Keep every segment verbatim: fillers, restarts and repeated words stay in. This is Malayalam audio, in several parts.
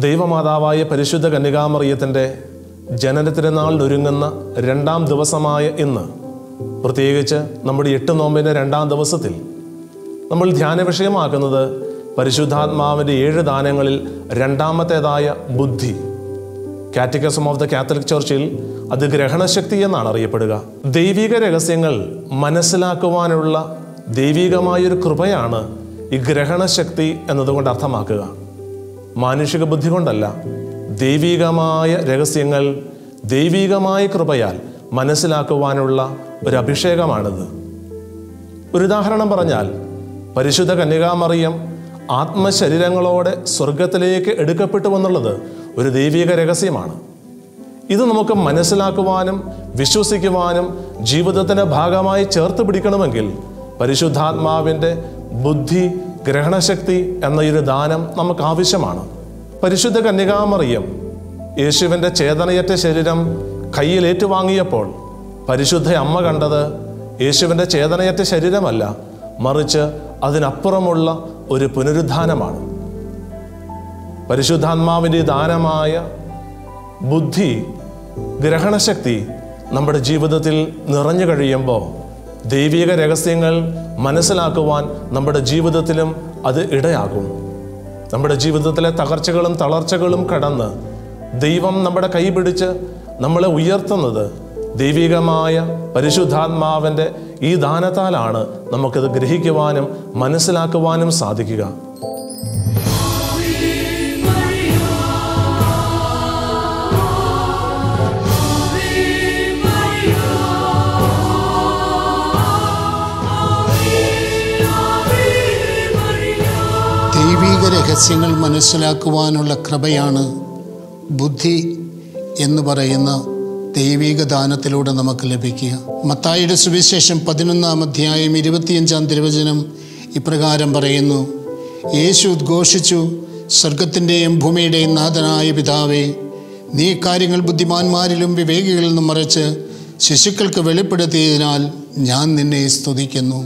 ദൈവമാതാവായ പരിശുദ്ധ കന്യകാമറിയത്തിൻ്റെ ജനനത്തിരുനാളിനൊരുങ്ങുന്ന രണ്ടാം ദിവസമായ ഇന്ന്, പ്രത്യേകിച്ച് നമ്മുടെ എട്ട് നോമ്പിൻ്റെ രണ്ടാം ദിവസത്തിൽ നമ്മൾ ധ്യാന വിഷയമാക്കുന്നത് പരിശുദ്ധാത്മാവിൻ്റെ ഏഴ് ദാനങ്ങളിൽ രണ്ടാമത്തേതായ ബുദ്ധി. കാറ്റക്കിസം ഓഫ് ദ കാത്തലിക് ചർച്ചിൽ അത് ഗ്രഹണശക്തി എന്നാണ് അറിയപ്പെടുക. ദൈവിക രഹസ്യങ്ങൾ മനസ്സിലാക്കുവാനുള്ള ദൈവികമായൊരു കൃപയാണ് ഈ ഗ്രഹണശക്തി എന്നതുകൊണ്ട് അർത്ഥമാക്കുക. മാനുഷിക ബുദ്ധി കൊണ്ടല്ല, ദൈവികമായ രഹസ്യങ്ങൾ ദൈവികമായ കൃപയാൽ മനസ്സിലാക്കുവാനുള്ള ഒരു അഭിഷേകമാണിത്. ഒരു ഉദാഹരണം പറഞ്ഞാൽ, പരിശുദ്ധ കന്യകാമറിയം ആത്മശരീരങ്ങളോടെ സ്വർഗത്തിലേക്ക് എടുക്കപ്പെട്ടു എന്നുള്ളത് ഒരു ദൈവിക രഹസ്യമാണ്. ഇത് നമുക്ക് മനസ്സിലാക്കുവാനും വിശ്വസിക്കുവാനും ജീവിതത്തിൻ്റെ ഭാഗമായി ചേർത്ത് പിടിക്കണമെങ്കിൽ പരിശുദ്ധാത്മാവിൻ്റെ ബുദ്ധി, ഗ്രഹണശക്തി എന്ന ഒരു ദാനം നമുക്ക് ആവശ്യമാണ്. പരിശുദ്ധ കന്യകാമറിയം യേശുവിൻ്റെ ചേതനയറ്റ ശരീരം കയ്യിൽ ഏറ്റുവാങ്ങിയപ്പോൾ പരിശുദ്ധ അമ്മ കണ്ടത് യേശുവിൻ്റെ ചേതനയറ്റ ശരീരമല്ല, മറിച്ച് അതിനപ്പുറമുള്ള ഒരു പുനരുദ്ധാനമാണ്. പരിശുദ്ധാത്മാവിൻ്റെ ദാനമായ ബുദ്ധി, ഗ്രഹണശക്തി നമ്മുടെ ജീവിതത്തിൽ നിറഞ്ഞു കഴിയുമ്പോൾ ദൈവിക രഹസ്യങ്ങൾ മനസ്സിലാക്കുവാൻ നമ്മുടെ ജീവിതത്തിലും അത് ഇടയാകും. നമ്മുടെ ജീവിതത്തിലെ തകർച്ചകളും തളർച്ചകളും കടന്ന് ദൈവം നമ്മുടെ കൈ പിടിച്ച് നമ്മളെ ഉയർത്തുന്നത് ദൈവികമായ പരിശുദ്ധാത്മാവിൻ്റെ ഈ ദാനത്താലാണ് നമുക്കത് ഗ്രഹിക്കുവാനും മനസ്സിലാക്കുവാനും സാധിക്കുക. ദൈവിക രഹസ്യങ്ങൾ മനസ്സിലാക്കുവാനുള്ള കൃപയാണ് ബുദ്ധി എന്ന് പറയുന്ന ദൈവിക ദാനത്തിലൂടെ നമുക്ക് ലഭിക്കുക. മത്തായിയുടെ സുവിശേഷം പതിനൊന്നാം അധ്യായം ഇരുപത്തിയഞ്ചാം തിരുവചനം ഇപ്രകാരം പറയുന്നു: യേശു ഉദ്ഘോഷിച്ചു, സ്വർഗത്തിൻ്റെയും ഭൂമിയുടെയും നാഥനായ പിതാവേ, നീ കാര്യങ്ങൾ ബുദ്ധിമാന്മാരിലും വിവേകികളിൽ നിന്നും മറിച്ച് ശിശുക്കൾക്ക് വെളിപ്പെടുത്തിയതിനാൽ ഞാൻ നിന്നെ സ്തുതിക്കുന്നു.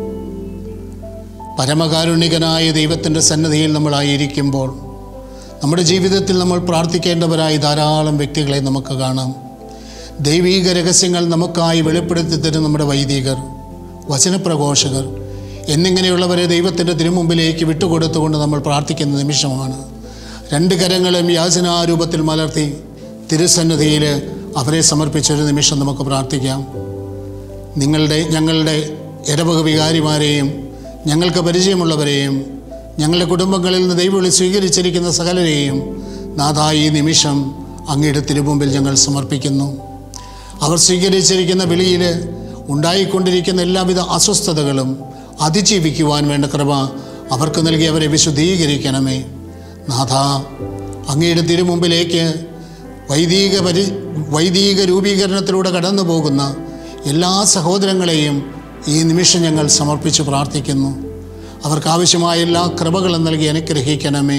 പരമകാരുണികനായ ദൈവത്തിൻ്റെ സന്നിധിയിൽ നമ്മളായിരിക്കുമ്പോൾ നമ്മുടെ ജീവിതത്തിൽ നമ്മൾ പ്രാർത്ഥിക്കേണ്ടവരായി ധാരാളം വ്യക്തികളെ നമുക്ക് കാണാം. ദൈവീക രഹസ്യങ്ങൾ നമുക്കായി വെളിപ്പെടുത്തി തരുന്ന നമ്മുടെ വൈദികർ, വചനപ്രഘോഷകർ എന്നിങ്ങനെയുള്ളവരെ ദൈവത്തിൻ്റെ തിരുമുമ്പിലേക്ക് വിട്ടുകൊടുത്തുകൊണ്ട് നമ്മൾ പ്രാർത്ഥിക്കുന്ന നിമിഷമാണ്. രണ്ട് കരങ്ങളും യാചനാരൂപത്തിൽ മലർത്തി തിരുസന്നിധിയിൽ അവരെ സമർപ്പിച്ചൊരു നിമിഷം നമുക്ക് പ്രാർത്ഥിക്കാം. നിങ്ങളുടെ ഞങ്ങളുടെ ഇടവക വികാരിമാരെയും ഞങ്ങൾക്ക് പരിചയമുള്ളവരെയും ഞങ്ങളുടെ കുടുംബങ്ങളിൽ നിന്ന് ദൈവവിളി സ്വീകരിച്ചിരിക്കുന്ന സകലരെയും നാഥാ, ഈ നിമിഷം അങ്ങയുടെ തിരുമുമ്പിൽ ഞങ്ങൾ സമർപ്പിക്കുന്നു. അവർ സ്വീകരിച്ചിരിക്കുന്ന വിളിയിൽ ഉണ്ടായിക്കൊണ്ടിരിക്കുന്ന എല്ലാവിധ അസ്വസ്ഥതകളും അതിജീവിക്കുവാൻ വേണ്ട കൃപ അവർക്ക് നൽകി അവരെ വിശുദ്ധീകരിക്കണമേ. നാഥാ, അങ്ങയുടെ തിരുമുമ്പിലേക്ക് വൈദിക പരി വൈദിക രൂപീകരണത്തിലൂടെ കടന്നു പോകുന്ന എല്ലാ സഹോദരങ്ങളെയും ഈ നിമിഷം ഞങ്ങൾ സമർപ്പിച്ച് പ്രാർത്ഥിക്കുന്നു. അവർക്കാവശ്യമായ എല്ലാ കൃപകളും നൽകി അനുഗ്രഹിക്കണമേ.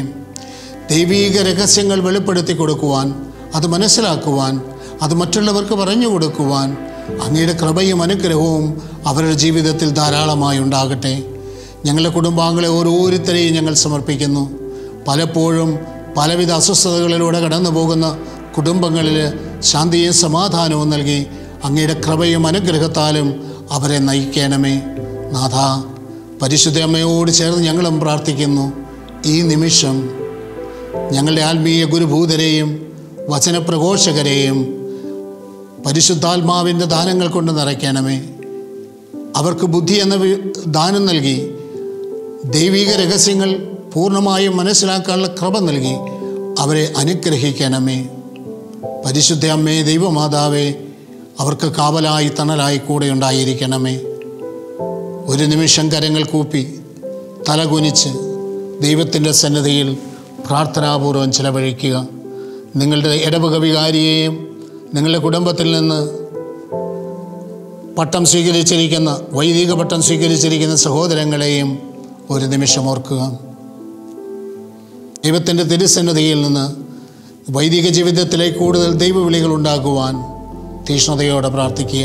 ദൈവീക രഹസ്യങ്ങൾ വെളിപ്പെടുത്തി കൊടുക്കുവാൻ, അത് മനസ്സിലാക്കുവാൻ, അത് മറ്റുള്ളവർക്ക് പറഞ്ഞു കൊടുക്കുവാൻ അങ്ങയുടെ കൃപയും അനുഗ്രഹവും അവരുടെ ജീവിതത്തിൽ ധാരാളമായി ഉണ്ടാകട്ടെ. ഞങ്ങളുടെ കുടുംബാംഗങ്ങളെ ഓരോരുത്തരെയും ഞങ്ങൾ സമർപ്പിക്കുന്നു. പലപ്പോഴും പലവിധ അസ്വസ്ഥതകളിലൂടെ കടന്നു പോകുന്ന കുടുംബങ്ങളിൽ ശാന്തിയും സമാധാനവും നൽകി അങ്ങയുടെ കൃപയും അനുഗ്രഹത്താലും അവരെ നയിക്കണമേ. നാഥ, പരിശുദ്ധ അമ്മയോട് ചേർന്ന് ഞങ്ങളും പ്രാർത്ഥിക്കുന്നു. ഈ നിമിഷം ഞങ്ങളുടെ ആത്മീയ ഗുരുഭൂതരെയും വചനപ്രഘോഷകരെയും പരിശുദ്ധാത്മാവിൻ്റെ ദാനങ്ങൾ കൊണ്ട് നിറയ്ക്കണമേ. അവർക്ക് ബുദ്ധി എന്ന ദാനം നൽകി ദൈവിക രഹസ്യങ്ങൾ പൂർണ്ണമായും മനസ്സിലാക്കാനുള്ള കൃപ നൽകി അവരെ അനുഗ്രഹിക്കണമേ. പരിശുദ്ധ അമ്മേ, ദൈവമാതാവേ, അവർക്ക് കാവലായി തണലായി കൂടെ ഉണ്ടായിരിക്കണമേ. ഒരു നിമിഷം കരങ്ങൾ കൂപ്പി തലകുനിച്ച് ദൈവത്തിൻ്റെ സന്നിധിയിൽ പ്രാർത്ഥനാപൂർവം ചിലവഴിക്കുക. നിങ്ങളുടെ ഇടവക വികാരിയെയും നിങ്ങളുടെ കുടുംബത്തിൽ നിന്ന് പട്ടം സ്വീകരിച്ചിരിക്കുന്ന വൈദിക പട്ടം സ്വീകരിച്ചിരിക്കുന്ന സഹോദരങ്ങളെയും ഒരു നിമിഷം ഓർക്കുക. ദൈവത്തിൻ്റെ തിരുസന്നിധിയിൽ നിന്ന് വൈദിക ജീവിതത്തിലേക്ക് കൂടുതൽ ദൈവവിളികൾ ഉണ്ടാകുവാൻ തീഷ്ണതയോടെ പ്രാർത്ഥിക്കുക.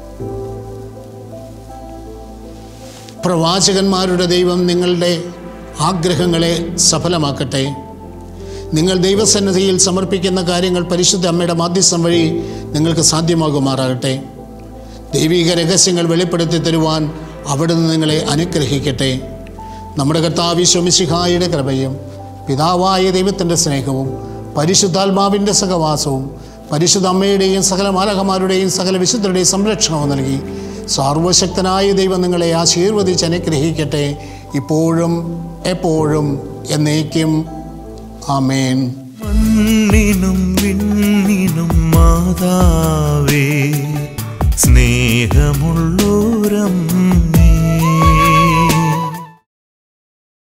പ്രവാചകന്മാരുടെ ദൈവം നിങ്ങളുടെ ആഗ്രഹങ്ങളെ സഫലമാക്കട്ടെ. നിങ്ങൾ ദൈവസന്നിധിയിൽ സമർപ്പിക്കുന്ന കാര്യങ്ങൾ പരിശുദ്ധ അമ്മയുടെ മാധ്യസ്ഥം വഴി നിങ്ങൾക്ക് സാധ്യമാകുമാറാകട്ടെ. ദൈവിക രഹസ്യങ്ങൾ വെളിപ്പെടുത്തി തരുവാൻ അവിടുന്ന് നിങ്ങളെ അനുഗ്രഹിക്കട്ടെ. നമ്മുടെ കർത്താവ് ഈശോ മിശിഹായുടെ കൃപയും പിതാവായ ദൈവത്തിൻ്റെ സ്നേഹവും പരിശുദ്ധാത്മാവിൻ്റെ സഹവാസവും പരിശുദ്ധ അമ്മയുടെയും സകല മാലാഖമാരുടെയും സകല വിശുദ്ധരുടെയും സംരക്ഷണവും നൽകി സർവശക്തനായ ദൈവം നിങ്ങളെ ആശീർവദിച്ച് അനുഗ്രഹിക്കട്ടെ, ഇപ്പോഴും എപ്പോഴും എന്നേക്കും. ആമേൻ. മണ്ണിനും വിണ്ണിനും മാതാവേ, സ്നേഹമുള്ളോരം